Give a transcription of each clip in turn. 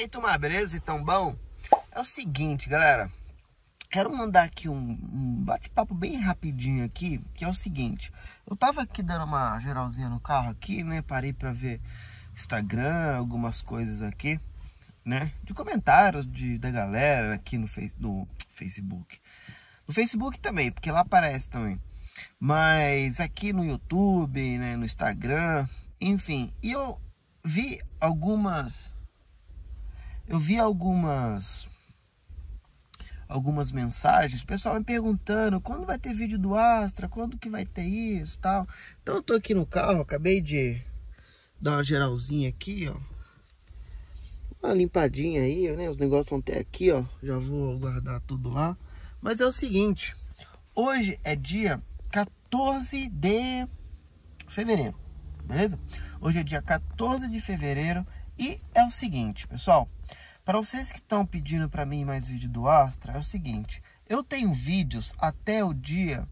aí, turma, beleza? Vocês estão bom? É o seguinte, galera. Quero mandar aqui um bate-papo bem rapidinho aqui, que é o seguinte. Eu tava aqui dando uma geralzinha no carro aqui, né? Parei pra ver Instagram, algumas coisas aqui, né? De comentários da galera aqui no Facebook. No Facebook também, porque lá aparece também. Mas aqui no YouTube, né? No Instagram, enfim. E eu vi algumas mensagens, o pessoal me perguntando quando vai ter vídeo do Astra, quando que vai ter isso e tal. Então eu tô aqui no carro, acabei de dar uma geralzinha aqui, ó. Uma limpadinha aí, né? Os negócios vão ter aqui, ó. Já vou guardar tudo lá. Mas é o seguinte, hoje é dia 14 de fevereiro, beleza? Hoje é dia 14 de fevereiro e é o seguinte, pessoal. Para vocês que estão pedindo para mim mais vídeo do Astra, é o seguinte. Eu tenho vídeos até o dia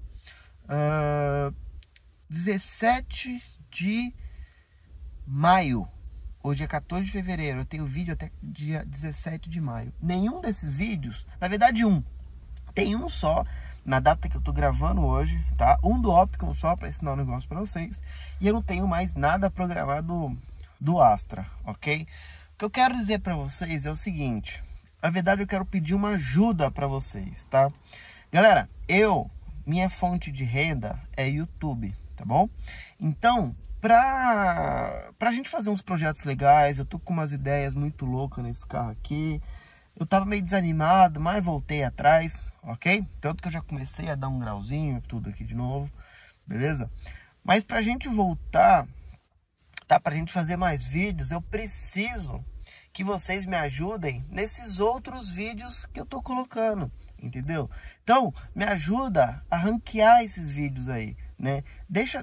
17 de maio. Hoje é 14 de fevereiro. Eu tenho vídeo até dia 17 de maio. Nenhum desses vídeos, na verdade tem um só, na data que eu tô gravando hoje, tá? Um do Opticon só para ensinar um negócio para vocês. E eu não tenho mais nada programado do Astra, ok? O que eu quero dizer para vocês é o seguinte. Na verdade, eu quero pedir uma ajuda para vocês, tá? Galera, minha fonte de renda é YouTube, tá bom? Então, pra gente fazer uns projetos legais, eu tô com umas ideias muito loucas nesse carro aqui. Eu tava meio desanimado, mas voltei atrás, ok? Tanto que eu já comecei a dar um grauzinho, tudo aqui de novo, beleza? Mas pra gente voltar, tá? Pra gente fazer mais vídeos, eu preciso que vocês me ajudem nesses outros vídeos que eu tô colocando, entendeu? Então, me ajuda a ranquear esses vídeos aí, né? Deixa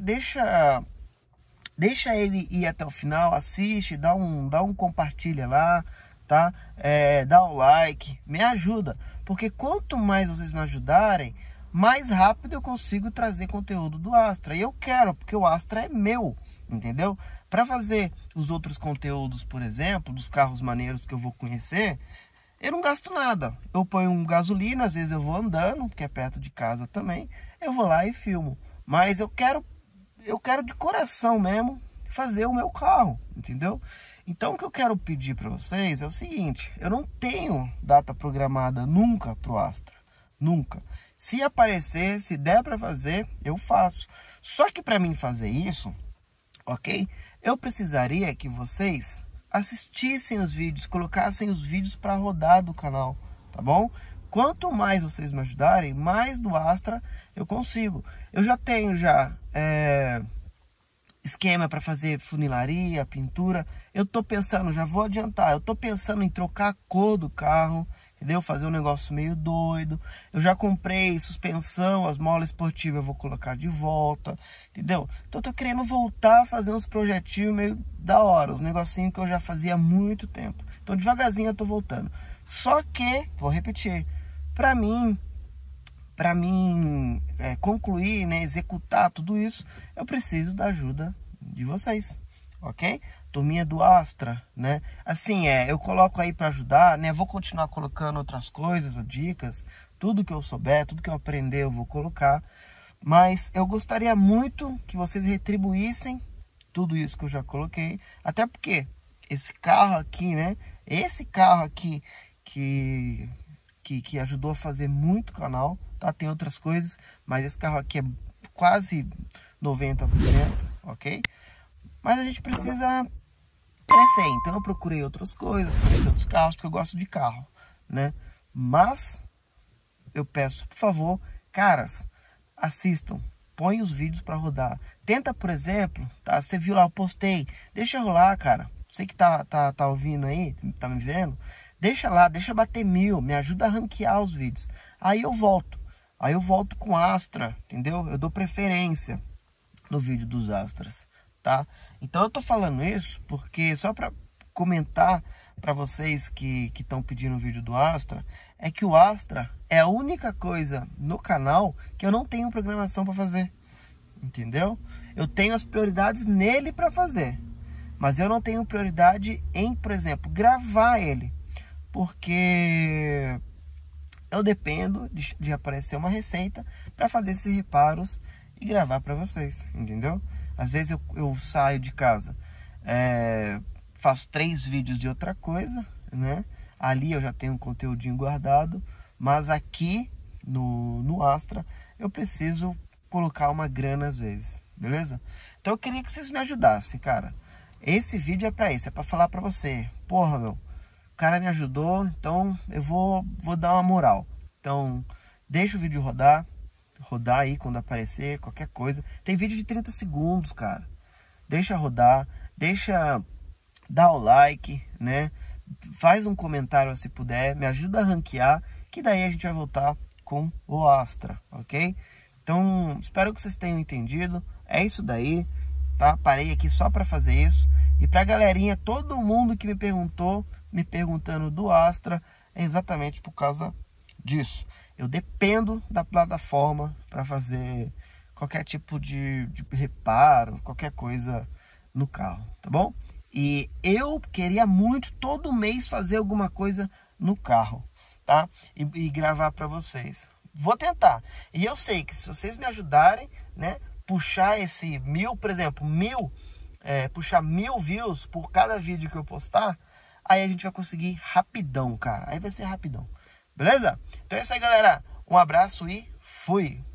ele ir até o final, assiste, dá um compartilha lá, tá? Dá o like, me ajuda, porque quanto mais vocês me ajudarem, mais rápido eu consigo trazer conteúdo do Astra. E eu quero, porque o Astra é meu, entendeu? Para fazer os outros conteúdos, por exemplo, dos carros maneiros que eu vou conhecer, eu não gasto nada. Eu ponho gasolina, às vezes eu vou andando, porque é perto de casa também, eu vou lá e filmo. Mas eu quero de coração mesmo fazer o meu carro, entendeu? Então o que eu quero pedir para vocês é o seguinte, eu não tenho data programada nunca pro Astra, nunca. Se aparecer, se der para fazer, eu faço. Só que para mim fazer isso, ok? Eu precisaria que vocês assistissem os vídeos, colocassem os vídeos para rodar do canal, tá bom? Quanto mais vocês me ajudarem, mais do Astra eu consigo. Eu já tenho esquema para fazer funilaria, pintura. Eu tô pensando, já vou adiantar, eu tô pensando em trocar a cor do carro, entendeu? Fazer um negócio meio doido. Eu já comprei suspensão, as molas esportivas eu vou colocar de volta, entendeu? Então eu tô querendo voltar a fazer uns projetinhos meio da hora, uns negocinhos que eu já fazia há muito tempo. Então devagarzinho eu tô voltando. Só que, vou repetir, para mim concluir, né, executar tudo isso, eu preciso da ajuda de vocês, ok? Turminha do Astra, né? Assim, eu coloco aí para ajudar, né? Vou continuar colocando outras coisas, dicas, tudo que eu souber, tudo que eu aprender eu vou colocar. Mas eu gostaria muito que vocês retribuíssem tudo isso que eu já coloquei. Até porque esse carro aqui, né? Esse carro aqui que ajudou a fazer muito canal, tá? Tem outras coisas, mas esse carro aqui é quase 90%, ok? Mas a gente precisa crescer, então eu procurei outras coisas, conhecer outros carros, porque eu gosto de carro, né? Mas eu peço, por favor, caras, assistam, põe os vídeos para rodar. Tenta, por exemplo, tá? Você viu lá, eu postei, deixa rolar, cara. Você que tá ouvindo aí, tá me vendo? Deixa lá, deixa bater 1000, me ajuda a ranquear os vídeos. Aí eu volto com Astra, entendeu? Eu dou preferência no vídeo dos Astras, tá? Então eu tô falando isso porque só para comentar para vocês que estão pedindo o vídeo do Astra, é que o Astra é a única coisa no canal que eu não tenho programação para fazer, entendeu? Eu tenho as prioridades nele para fazer, mas eu não tenho prioridade em, por exemplo, gravar ele. porque eu dependo de aparecer uma receita para fazer esses reparos e gravar para vocês, entendeu? Às vezes eu saio de casa, faço 3 vídeos de outra coisa, né? Ali eu já tenho um conteúdinho guardado, mas aqui no Astra eu preciso colocar uma grana às vezes, beleza? Então eu queria que vocês me ajudassem, cara. Esse vídeo é para isso, é para falar para você, porra, meu, o cara me ajudou, então eu vou dar uma moral. Então deixa o vídeo rodar aí quando aparecer qualquer coisa. Tem vídeo de 30 segundos, cara. Deixa rodar, deixa dar o like, né? Faz um comentário se puder, me ajuda a ranquear, que daí a gente vai voltar com o Astra, ok? Então, espero que vocês tenham entendido. É isso daí, tá? Parei aqui só para fazer isso. E pra galerinha, todo mundo que me perguntando do Astra, é exatamente por causa disso. Eu dependo da plataforma para fazer qualquer tipo de reparo, qualquer coisa no carro, tá bom? E eu queria muito todo mês fazer alguma coisa no carro, tá? E gravar para vocês. Vou tentar. E eu sei que se vocês me ajudarem, né, puxar esse 1000, por exemplo, puxar 1000 views por cada vídeo que eu postar, aí a gente vai conseguir rapidão, cara. Aí vai ser rapidão. Beleza? Então é isso aí, galera. Um abraço e fui!